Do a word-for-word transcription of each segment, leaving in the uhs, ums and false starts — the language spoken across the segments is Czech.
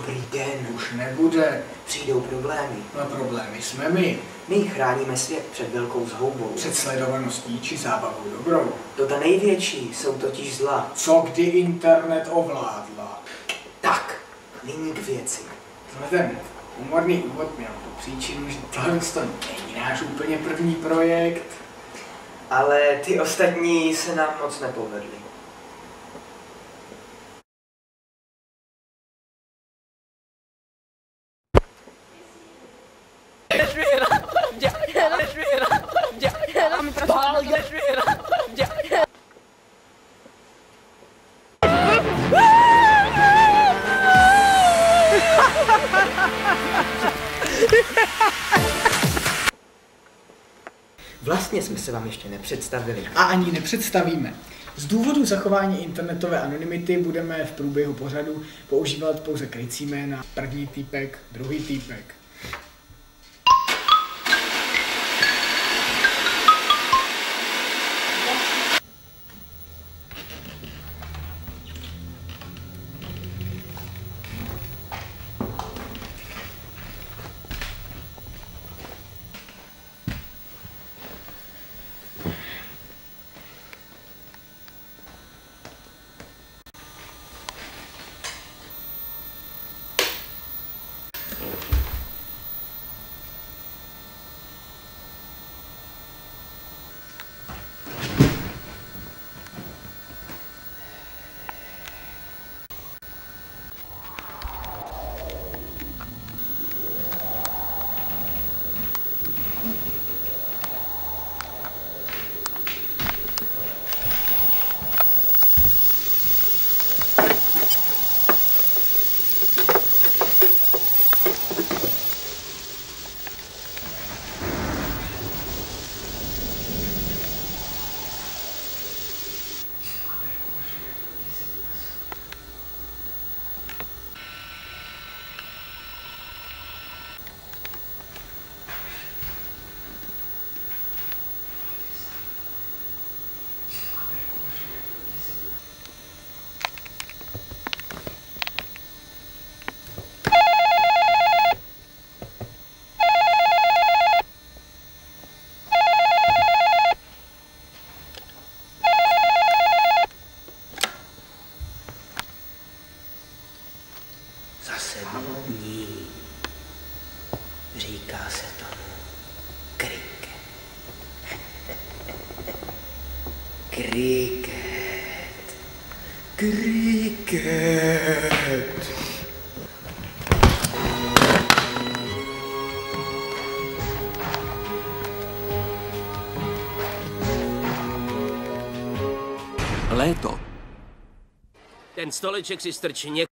Dobrý den. Už nebude. Přijdou problémy. No problémy jsme my. My chráníme svět před velkou zhoubou. Před sledovaností či zábavou dobrou. To ta největší jsou totiž zla. Co kdy internet ovládla? Tak, nyní k věci. Vzhledem humorný úvod měl tu příčinu, že tohle to není náš úplně první projekt. Ale ty ostatní se nám moc nepovedly. Vlastně jsme se vám ještě nepředstavili. A ani nepředstavíme. Z důvodu zachování internetové anonymity budeme v průběhu pořadu používat pouze krycí jména. První týpek, druhý týpek. Zase dní. Říká se tomu kriket. Kriket. Kriket. Léto. Ten stoleček si strčí něk...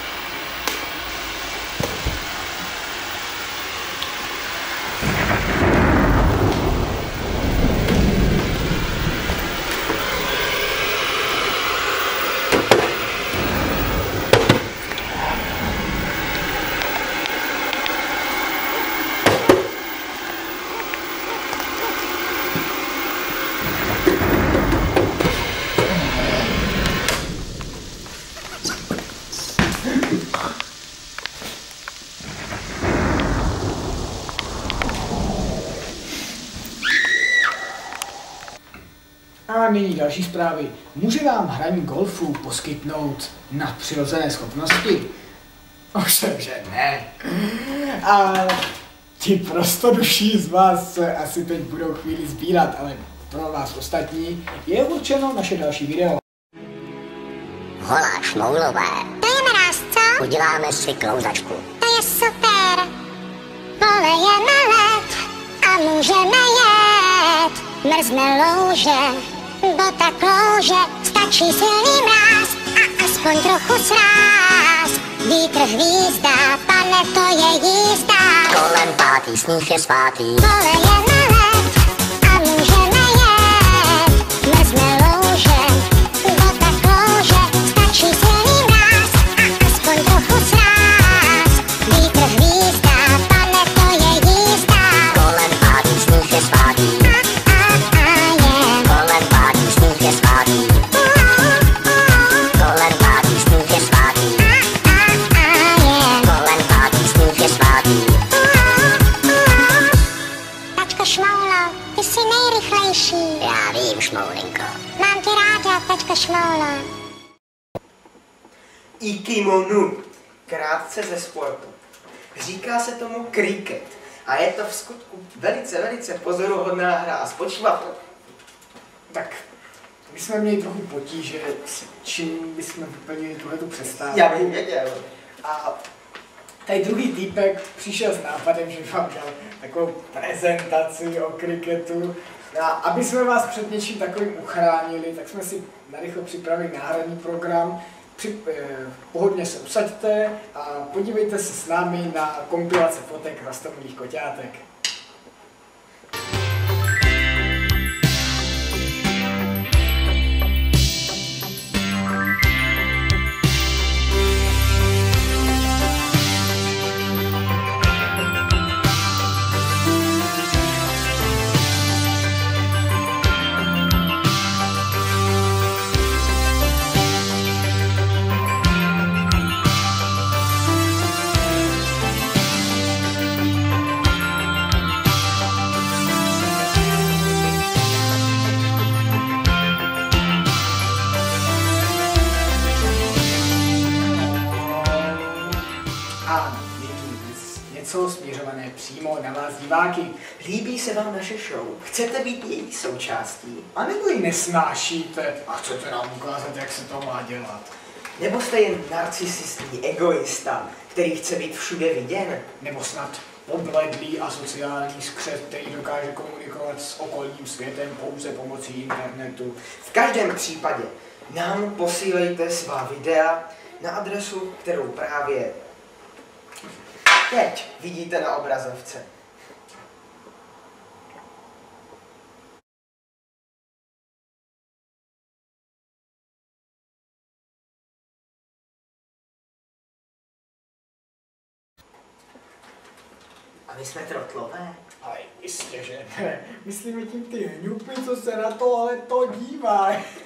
A nyní další zprávy. Může vám hraní golfu poskytnout nadpřirozené schopnosti? Ovšem, že ne. A ti prostoduší z vás se asi teď budou chvíli sbírat, ale pro vás ostatní je určeno naše další video. Hola, šmoulové. To je mráz, co? Uděláme si klouzačku. To je super. Polejeme led a můžeme jet. Mrzne louže, bota klouže, stačí silný mráz a aspoň trochu sráz. Vítr hvízda, pane, to je jízda. Kolem pátý, sníh je svatý. Polejeme led a můžeme jet. Mrzne louže, bota klouže, stačí silný mráz a aspoň trochu sráz. Vítr hvízda, pane, to je jízda. Kolem pátý, sníh je svatý. Kolem pátý, sníh je svatý. Kolem pátý, sníh je svatý. Šmoulinko. Mám tě ráda, tečko Šmoulo. Ikimonu, krátce ze sportu. Říká se tomu kriket a je to v skutku velice, velice pozoruhodná hra a spočívá to. Tak, my jsme měli trochu potíže, s čím bychom vyplnili tuhletu přestávku. Já bych věděl. A tady druhý týpek přišel s nápadem, že vám dal takovou prezentaci o kriketu. A aby jsme vás před něčím takovým uchránili, tak jsme si narychlo připravili náhradní program. Při, eh, pohodně se usaďte a podívejte se s námi na kompilace fotek rastomilých koťátek. Něco směřované přímo na vás diváky. Líbí se vám naše show? Chcete být její součástí? A nebo ji nesnášíte a chcete nám ukázat, jak se to má dělat? Nebo jste jen narcisistní egoista, který chce být všude viděn? Nebo snad pobledlý a sociální skřet, který dokáže komunikovat s okolním světem pouze pomocí internetu? V každém případě nám posílejte svá videa na adresu, kterou právě teď vidíte na obrazovce. A my jsme trotlové? Ale jistě, že ne. Myslíme tím ty hňupy, co se na to ale to dívají.